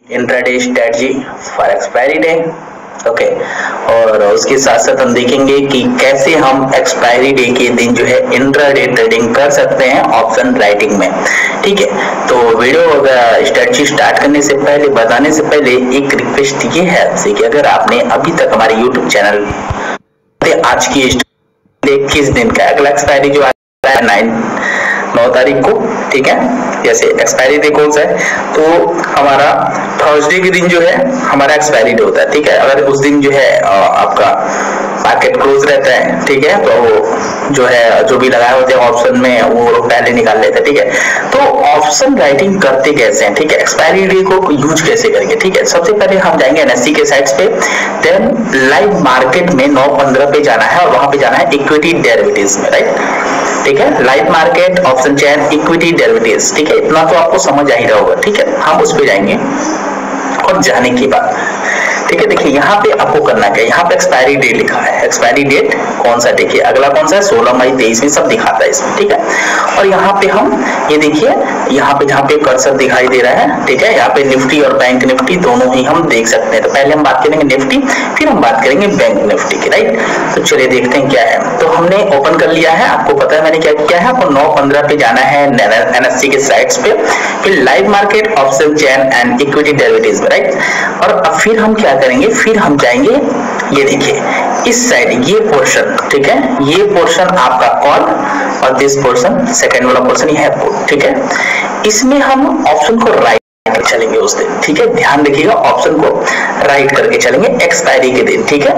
Intraday strategy for expiry day. Okay, और उसके साथ साथ हम देखेंगे कि कैसे हम एक्सपायरी डे के दिन जो है इंट्राडे ट्रेडिंग कर सकते हैं ऑप्शन राइटिंग में। ठीक है, तो वीडियो स्ट्रेटजी स्टार्ट करने से पहले, बताने से पहले एक रिक्वेस्ट ये है आपसे कि अगर आपने अभी तक हमारे यूट्यूब चैनल आज की 21 दिन का अगला एक्सपायरी जो आता है 9 तारीख को, ठीक है, जैसे एक्सपायरी डे कौन सा है, तो हमारा थर्सडे के दिन जो है हमारा एक्सपायरी डे होता है। ठीक है, अगर उस दिन जो है आपका मार्केट क्लोज रहता है, ठीक है, तो जो है जो भी लगाए होते हैं ऑप्शन में वो लोग पहले निकाल लेते हैं। ठीक है, तो ऑप्शन राइटिंग करते कैसे हैं, ठीक है, एक्सपायरी डे को यूज कैसे करेंगे। ठीक है, सबसे पहले हम जाएंगे एनएससी के साइट्स पे, देन लाइव मार्केट में 9:15 पे जाना है और वहां पे जाना है इक्विटी डेरिवेटिव्स में, राइट। ठीक है, live market option chain equity derivatives. ठीक है, इतना तो आपको समझ आ ही रहा होगा। ठीक है, हम उस पे जाएंगे और जाने के बाद, ठीक है, देखिए यहाँ पे आपको करना क्या है, यहाँ पे एक्सपायरी डेट लिखा है, एक्सपायरी डेट कौन सा, देखिए अगला कौन सा है 16 मई 23 में, सब दिखाता है इसमें। ठीक है, और यहाँ पे हम ये देखिए यहाँ पे जहाँ पे कर्सर दिखाई दे रहा है, ठीक है, यहाँ पे निफ्टी और बैंक निफ्टी दोनों ही हम देख सकते हैं। तो पहले हम बात करेंगे निफ्टी, फिर हम बात करेंगे बैंक निफ्टी की, राइट। तो चलिए देखते हैं क्या है। तो हमने ओपन कर लिया है, आपको पता है मैंने क्या किया है, आपको 9:15 पे जाना है एनएससी के साइट्स पे, फिर live market option chain and equity derivatives में, राइट। और अब फिर हम क्या करेंगे, फिर हम जाएंगे, ये देखिए इस साइड ये पोर्शन, ठीक है, ये पोर्शन आपका कॉल और दिस पोर्शन सेकंड वाला पोर्शन ये है पुट। ठीक है, इसमें हम ऑप्शन को राइट चलेंगे उस दिन। ठीक है, ध्यान रखिएगा, ऑप्शन को राइट करके चलेंगे एक्सपायरी के दिन। ठीक है,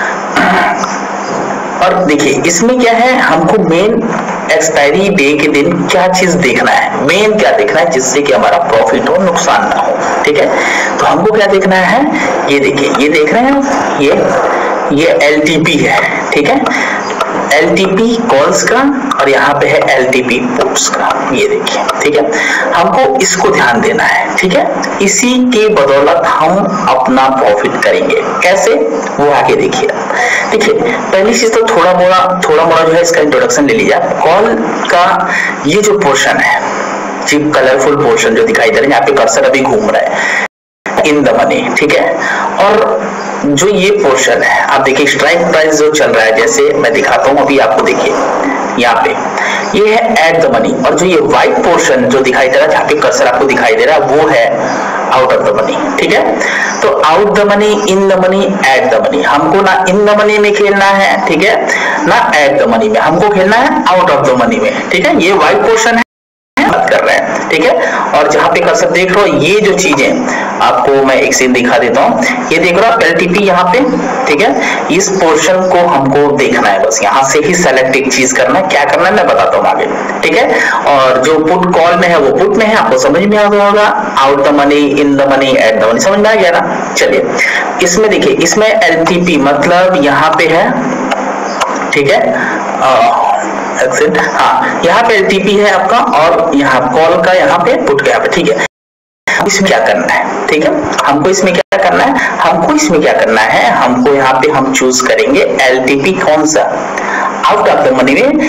और देखिए इसमें क्या है, हमको मेन एक्सपायरी डे के दिन क्या चीज देखना है, मेन क्या देखना है जिससे कि हमारा प्रॉफिट हो, नुकसान ना हो। ठीक है, तो हमको क्या देखना है, ये देखिए, ये देख रहे हैं, ये एलटीपी है। ठीक है, एलटीपी कॉल्स का और यहाँ पे है एलटीपी पुट्स का, ये देखिए। ठीक है, हमको इसको ध्यान देना है। ठीक है, इसी के बदौलत हम अपना प्रॉफिट करेंगे। कैसे, वो आगे देखिए। देखिए पहली चीज तो थोड़ा मोड़ा जो है इसका इंट्रोडक्शन ले लीजिए। कॉल का ये जो पोर्शन है, जी कलरफुल पोर्शन जो दिखाई दे रहा है, यहाँ पे कर्सर अभी घूम रहा है, इन द मनी। ठीक है, और जो ये पोर्शन है आप देखिए स्ट्राइक प्राइस जो चल रहा है, जैसे मैं दिखाता हूं अभी आपको, देखिए यहाँ पे ये है एट द मनी, और जो ये व्हाइट पोर्शन जो दिखाई दे रहा है जहाँ पे कर्सर आपको दिखाई दे रहा है वो है आउट ऑफ द मनी। ठीक है, तो out the money, in the money, at the money, हमको ना इन द मनी में खेलना है, ठीक है, ना एट द मनी में, हमको खेलना है आउट ऑफ द मनी में। ठीक है, ये व्हाइट पोर्शन है बात कर रहे हैं। ठीक है, और जहां पे कर्सर देख रहे हो ये जो चीजें आपको मैं एक सीन दिखा देता हूँ, ये देख रहा हूँ एलटीपी यहाँ पे। ठीक है, इस पोर्शन को हमको देखना है, बस यहाँ से ही सेलेक्ट एक चीज करना है, क्या करना है मैं बताता हूँ आगे। ठीक है, और जो पुट कॉल में है वो पुट में है, आपको समझ में आ गया होगा, out the money, in the money, at the money, समझ में आ गया ना। चलिए इसमें देखिए, इसमें एलटीपी मतलब यहाँ पे है, ठीक है, एक्सेंट, हाँ यहाँ पे एलटीपी है आपका, और यहाँ कॉल का यहाँ पे पुट का यहाँ पे। ठीक है, इसमें क्या करना है, ठीक है, हमको इसमें क्या करना है, हमको इसमें क्या करना है, हमको यहाँ पे हम चूज करेंगे एलटीपी कौन सा, आउट ऑफ द मनी में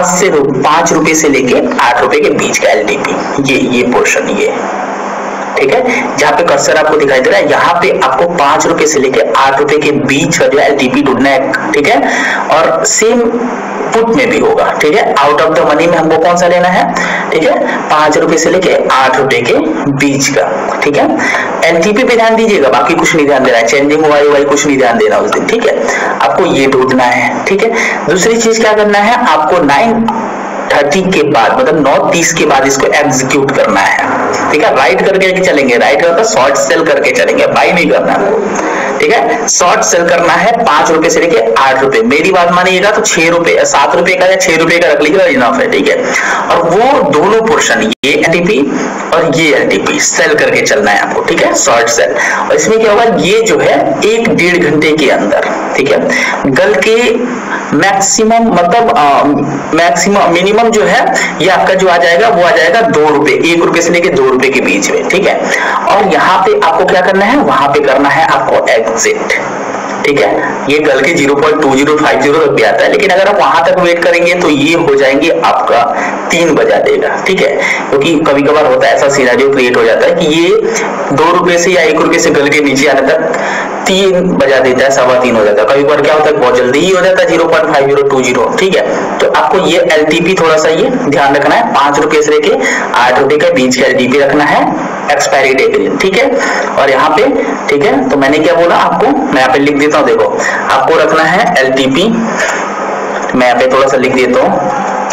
5 रुपए से लेके 8 रुपए के बीच का एलटीपी, ये पोर्शन, ये ठीक है, जहां पे कर्सर आपको दिखाई दे रहा है यहाँ पे आपको 5 रुपए से लेके 8 रुपए के बीच का जो एलटीपी ढूंढना है। ठीक है, और सेम पुट में भी होगा। ठीक है, आउट ऑफ द मनी में हमको कौन सा लेना है, ठीक है, 5 रुपए से लेके 8 रुपए के बीच का। ठीक है, एलटीपी पे ध्यान दीजिएगा, बाकी कुछ नहीं ध्यान देना है, चेंजिंग वाई कुछ नहीं ध्यान देना उस दिन। ठीक है, आपको ये ढूंढना है। ठीक है, दूसरी चीज क्या करना है, आपको 9:30 के बाद, मतलब 9:30 के बाद इसको एग्जीक्यूट करना है। ठीक है, राइट करके चलेंगे, राइट करके शॉर्ट सेल करके चलेंगे, बाई नहीं करना। ठीक है, शॉर्ट सेल करना है 5 रुपए से लेके 8 रुपए, मेरी बात मानिएगा तो 6 रुपए, 7 रुपए का या 6 रुपए का रख लीजिएगा, इनफ है। ठीक है, और वो दोनों पोर्शन, ये एलटीपी और ये एलटीपी सेल करके चलना है आपको। ठीक है, शॉर्ट सेल, और इसमें क्या होगा, ये जो है 1-1.5 घंटे के अंदर, ठीक है, गल के मैक्सिमम, मतलब मैक्सिमम मिनिमम जो है ये आपका जो आ जाएगा वो आ जाएगा 2 रुपए, 1 रुपए से लेके 2 रुपए के बीच में। ठीक है, और यहाँ पे आपको क्या करना है, वहां पे करना है आपको एग्जिट। ठीक है, ये कल के 0.2050 तक भी आता है, लेकिन अगर आप वहां तक वेट करेंगे तो ये हो जाएंगे आपका 3 बजा देगा, ठीक है, क्योंकि कभी कभार होता है ऐसा सिनेरियो क्रिएट हो जाता है कि ये 2 रुपए से या 1 रुपए से गल के नीचे आने तक 3 बजा देता है, 3:15 हो जाता है। कभी बार क्या होता है बहुत जल्दी ही हो जाता है 0.5020, ठीक है। तो आपको ये एलटीपी थोड़ा सा ये ध्यान रखना है, 5 रुपए से लेके 8 रुपए के बीच का एलटीपी रखना है एक्सपायरी डे के दिन, ठीक है। और यहाँ पे ठीक है, तो मैंने क्या बोला आपको, मैं यहाँ पे लिख देता हूँ, देखो आपको रखना है एलटीपी, मैं यहाँ पे थोड़ा सा लिख देता हूँ,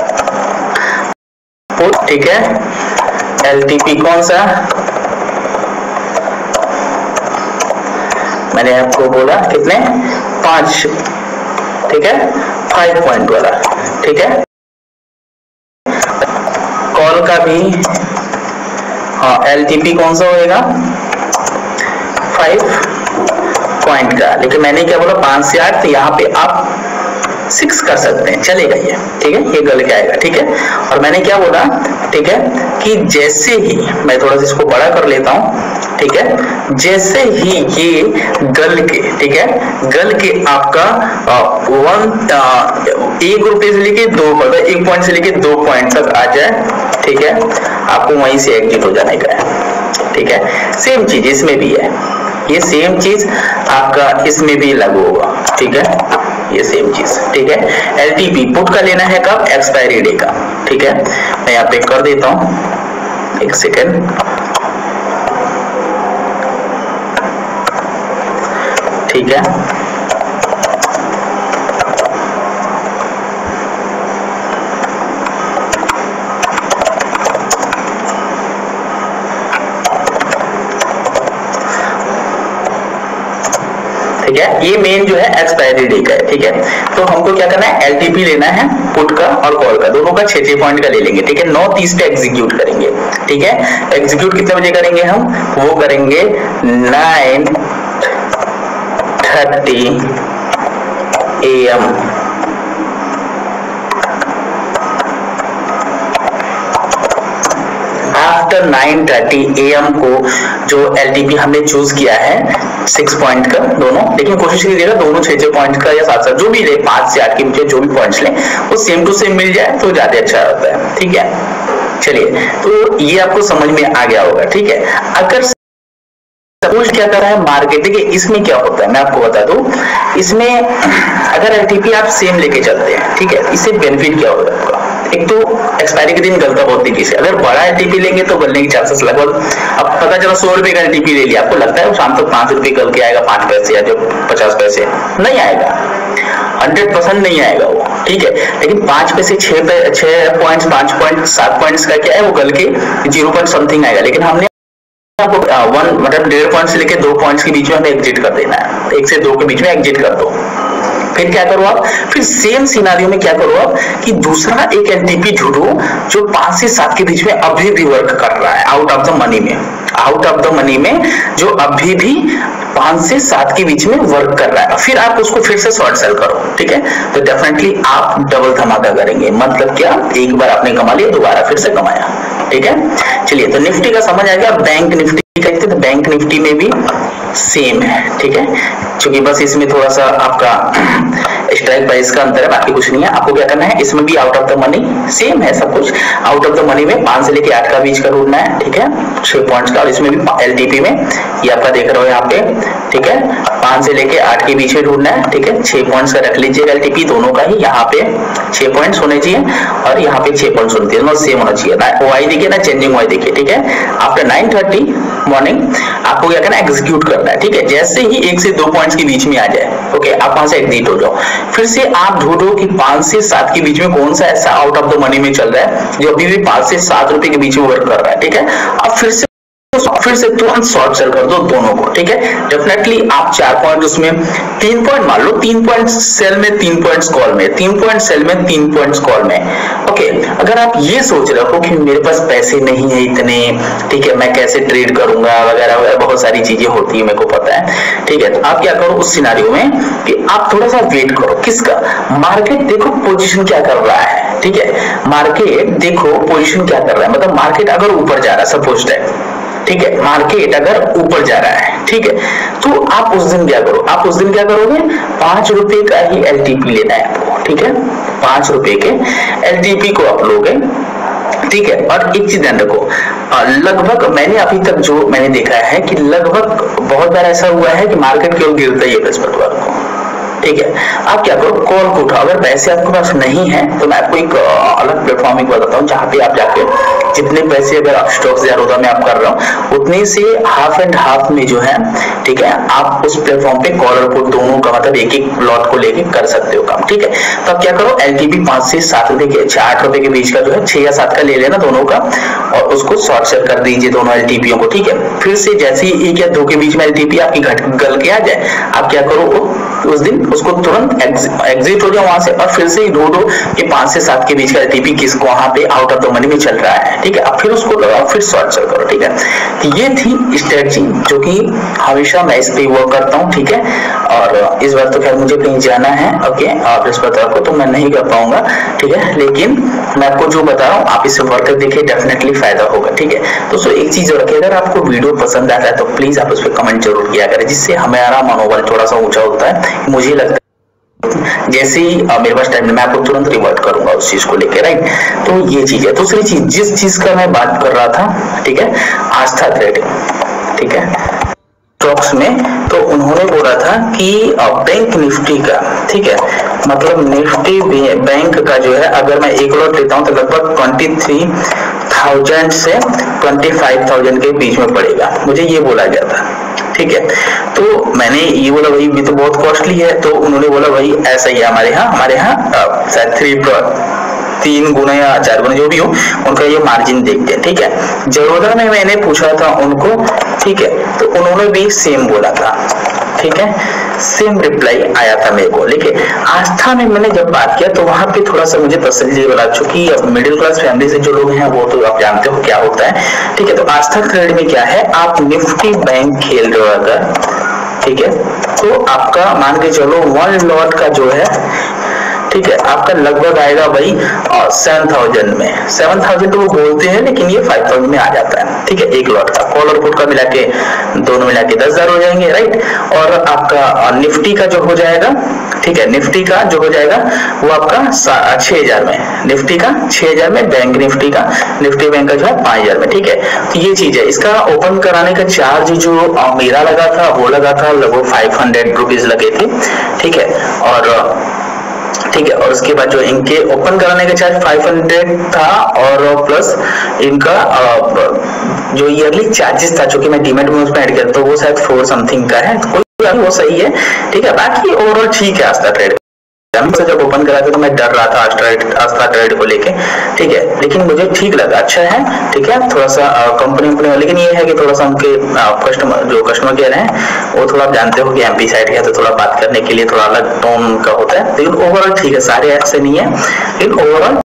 ठीक है। एलटीपी कौन सा, मैंने आपको बोला कितने 5, ठीक है, 5 पॉइंट वाला, ठीक है। कॉल का भी हाँ एलटीपी कौन सा होएगा 5 पॉइंट का, लेकिन मैंने क्या बोला 5 से 8, तो यहाँ पे आप 6 कर सकते हैं, चलेगा ये, ठीक है, ये गल के आएगा, ठीक है। और मैंने क्या बोला, ठीक है, कि जैसे ही मैं थोड़ा सा इसको बड़ा कर लेता हूं, ठीक है, जैसे ही ये गल के, ठीक है, गल के आपका 1 रुपए से लेके 2 मतलब 1 पॉइंट से लेके 2 पॉइंट तक आ जाए, ठीक है, आपको वहीं से एग्जिट हो जाने का है, ठीक है। सेम चीज इसमें भी है, ये सेम चीज आपका इसमें भी लागू होगा, ठीक है, ये सेम चीज, ठीक है। एलटीपी पुट का लेना है कब, एक्सपायरी डे का, ठीक है। मैं यहाँ पे कर देता हूं, 1 सेकेंड, ठीक है। ठीक है, ये मेन जो है एक्सपायरी डे का है, ठीक है। तो हमको क्या करना है, एलटीपी लेना है पुट का और कॉल का, दोनों का 6 पॉइंट का ले लेंगे, ठीक है। 9:30 पे एग्जीक्यूट करेंगे, ठीक है। एग्जीक्यूट कितने बजे करेंगे हम, वो करेंगे 9:30 AM, आफ्टर 9:30 AM को जो एलटीपी हमने चूज किया है 6 पॉइंट का दोनों, लेकिन कोशिश कीजिएगा दोनों 6 पॉइंट का या साथ साथ जो भी ले 5 से 8 के बीच जो भी पॉइंट्स ले वो सेम टू सेम मिल जाए तो ज्यादा अच्छा होता है, ठीक है। चलिए, तो ये आपको समझ में आ गया होगा, ठीक है। अगर सपोज क्या कर रहा है मार्केट, देखिए इसमें क्या होता है मैं आपको बता दूं, इसमें अगर एलटीपी आप सेम लेके चलते हैं, ठीक है, इससे बेनिफिट क्या होगा आपका, एक तो एक्सपायरी के दिन गलता बहुत तेजी से, अगर बड़ा एलटीपी लेंगे तो गलने की चांसेस लगभग, अब पता चला 100 रुपए का एलटीपी ले लिया, आपको लगता है शाम तक 5 रुपए गल के आएगा, 5 पैसे या जो 50 पैसे, नहीं आएगा, 100% नहीं आएगा वो, ठीक है। लेकिन 5 पैसे 6 पॉइंट्स 5 पॉइंट 7 पॉइंट्स का क्या है वो गल के 0 पॉइंट समथिंग आएगा, लेकिन हमने आपको 1 मतलब 1.5 पॉइंट से लेके 2 पॉइंट्स के बीच में हमें एग्जिट कर देना है, 1 से 2 के बीच में एग्जिट कर दो। फिर क्या करो आप, फिर सेम सिनारियो में क्या करो आप कि दूसरा एक एलटीपी ढूंढो जो 5 से 7 के बीच में अभी भी वर्क कर रहा है, आउट ऑफ द मनी में, आउट ऑफ द मनी में जो अभी भी 5 से 7 के बीच में वर्क कर रहा है, फिर आप उसको फिर से शॉर्ट सेल करो, ठीक है। तो डेफिनेटली आप डबल धमाका करेंगे, मतलब क्या, एक बार आपने कमा लिया दोबारा फिर से कमाया, ठीक है। चलिए, तो निफ्टी का समझ आ गया। बैंक निफ्टी कहते हैं, तो बैंक निफ्टी में भी सेम है, ठीक है, क्योंकि बस इसमें थोड़ा सा आपका स्ट्राइक प्राइस का अंतर है, बाकी कुछ नहीं है। आपको क्या करना है, इसमें भी out of the money same है सब कुछ, आउट ऑफ द मनी में 5 से लेके 8 का बीच का ढूंढना है, ठीक है, 6 पॉइंट्स का, और इसमें भी एलटीपी में ये आपका देख रहे हो यहाँ पे, ठीक है, 5 से लेके 8 के बीच में ढूंढना है, ठीक है। 6 पॉइंट्स का रख लीजिएगा एलटीपी दोनों का ही, यहाँ पे 6 पॉइंट्स होने चाहिए और यहाँ पे 6 पॉइंट्स होने चाहिए, सेम होना चाहिए ना, वाई देखिए ना चेंजिंग वाई देखिए, ठीक है। आफ्टर 9:30 मॉर्निंग आपको क्या करना है, एग्जीक्यूट करना है, ठीक है। जैसे ही 1 से 2 पॉइंट्स के बीच में आ जाए, ओके, आप वहां से एग्जिट हो जाओ। फिर से आप ढूंढो कि 5 से 7 के बीच में कौन सा ऐसा आउट ऑफ द मनी में चल रहा है जो अभी भी 5 से 7 रुपए के बीच में वर्क कर रहा है, ठीक है। अब फिर से तुरंत शॉर्ट सेल कर दो दोनों को, ठीक है। डेफिनेटली आप 4 पॉइंट उसमें 3 पॉइंट मान लो, 3 पॉइंट सेल में 3 पॉइंट्स कॉल में, 3 पॉइंट सेल में 3 पॉइंट्स कॉल में, ओके। अगर आप ये सोच रहे हो कि मेरे पास पैसे नहीं है इतने, ठीक है, मैं कैसे ट्रेड करूंगा वगैरह वगैरह, बहुत सारी चीजें होती है, मेरे को पता है, ठीक है। तो आप क्या करो उस सिनारियो में कि आप थोड़ा सा वेट करो, किसका, मार्केट देखो पोजीशन क्या कर रहा है, ठीक है। मार्केट देखो पोजीशन क्या कर रहा है, मतलब मार्केट अगर ऊपर जा रहा है, सपोज दैट, ठीक है, मार्केट अगर ऊपर जा रहा है, ठीक है। तो आप उस दिन क्या करो, आप उस दिन क्या करोगे, 5 रुपए का ही एलटीपी लेना है आपको, ठीक है। 5 रुपए के एलटीपी को आप लोगे, ठीक है। और एक चीज ध्यान रखो, लगभग मैंने अभी तक जो मैंने देखा है कि लगभग बहुत बार ऐसा हुआ है कि मार्केट केवल गिरता ही है बृहस्पतिवार को, ठीक है। आप क्या करो, कॉल को उठाओ। अगर पैसे आपके पास नहीं है तो मैं आपको एक अलग प्लेटफॉर्म बताता हूँ जहाँ पे आप जाके जितने पैसे अगर आप स्टॉक्स ज़रूरत में आप कर रहे हो उतने से हाफ एंड हाफ में जो है, ठीक है, आप उस प्लेटफॉर्म पे कॉल और पुट दोनों का मतलब एक एक लॉट को लेके कर सकते हो काम, ठीक है। तो आप क्या करो, एलटीपी 5 से 7 रुपए के 8 रुपए के बीच का जो है 6 या 7 का ले लेना दोनों का, और उसको शॉर्ट सेल कर दीजिए दोनों एलटीपीओ को, ठीक है। फिर से जैसे ही 1 या 2 के बीच में एलटीपी आपकी घट गल के आ जाए, आप क्या करो, उस दिन उसको तुरंत एग्जिट हो जाओ वहां से, और फिर से ढूंढो कि 5 से 7 के बीच का एलटीपी किसको वहां पे आउट ऑफ द मनी में चल रहा है, ठीक है। अब फिर उसको लगाओ, फिर शॉर्ट सेल करो, ठीक है। तो ये थी स्ट्रेटजी जो कि हमेशा मैं इस पे वर्क करता हूँ, ठीक है। और इस बार तो खैर मुझे कहीं जाना है, ओके, बृहस्पतिवार को, तो मैं नहीं कर पाऊंगा, ठीक है। लेकिन मैं आपको जो बता रहा हूँ आप इसे वर्क कर देखिए, डेफिनेटली फायदा होगा, ठीक है। दोस्तों एक चीज और, अगर आपको वीडियो पसंद आता है तो प्लीज आप उस पर कमेंट जरूर किया करें, जिससे हमारा मनोबल थोड़ा सा ऊंचा होता है। मुझे लगता है जैसे ही मेरे पास टाइम मैं आपको तुरंत रिवर्ट करूंगा उस चीज को लेकर, राइट। तो ये चीज है। दूसरी चीज जिस चीज का मैं बात कर रहा था, ठीक है, आस्था ट्रेडिंग, ठीक है, स्टॉक्स में, तो उन्होंने बोला था कि बैंक निफ्टी का, ठीक है, मतलब निफ्टी बैंक का जो है अगर मैं एक लॉट लेता हूं तो लगभग 23,000 से 25,000 के बीच में पड़ेगा, मुझे ये बोला गया था, ठीक है। तो मैंने ये बोला भाई ये तो बहुत कॉस्टली है, तो उन्होंने बोला भाई ऐसा ही है हमारे यहाँ शायद 3 गुना या 4 गुना जो भी हो उनका ये मार्जिन देखते हैं, ठीक है। जरोधा में मैंने पूछा था उनको, ठीक है, तो उन्होंने भी सेम बोला था, ठीक है, सेम रिप्लाई आया था मेरे को। लेकिन आस्था में मैंने जब बात किया तो वहां पे थोड़ा सा मुझे तसल्ली वाला, चूंकि मिडिल क्लास फैमिली से जो लोग हैं वो तो आप जानते हो क्या होता है, ठीक है। तो आस्था ट्रेड में क्या है, आप निफ्टी बैंक खेल रहे हो अगर, ठीक है, तो आपका मान के चलो 1 लॉट का जो है, ठीक है, आपका लगभग आएगा भाई 7,000 में, 7,000 तो वो बोलते हैं लेकिन ये 5,000 में आ जाता है, ठीक है, एक लॉट का। कॉल और पुट का मिला के दोनों मिला के 10,000 हो जाएंगे, राइट। और आपका निफ्टी का जो हो जाएगा, ठीक है, निफ्टी का जो हो जाएगा वो आपका 6,000 में, निफ्टी का 6,000 में, बैंक निफ्टी का, निफ्टी बैंक का जो है 5,000 में, ठीक है। तो ये चीज है। इसका ओपन कराने का चार्ज जो मेरा लगा था वो लगा था लगभग 500 रुपीज लगे थे, ठीक है। और ठीक है, और उसके बाद जो इनके ओपन कराने का चार्ज 500 था, और प्लस इनका जो ईयरली चार्जेस था जो कि मैं डीमेट में उसमें ऐड किया तो वो शायद 4 समथिंग का है, कोई वो सही है, ठीक है। बाकी ओवरऑल ठीक है आस्था ट्रेड। जब ओपन करा था तो मैं डर रहा था आस्था ट्रेड को लेके, ठीक है, लेकिन मुझे ठीक लगा, अच्छा है, ठीक है। थोड़ा सा कंपनी, लेकिन ये है कि थोड़ा सा उनके कस्टमर केयर हैं वो थोड़ा आप जानते हो कि एमपी साइड है तो थोड़ा बात करने के लिए थोड़ा अलग टोन का होता है, लेकिन ओवरऑल ठीक है, सारे ऐसे नहीं है, लेकिन ओवरऑल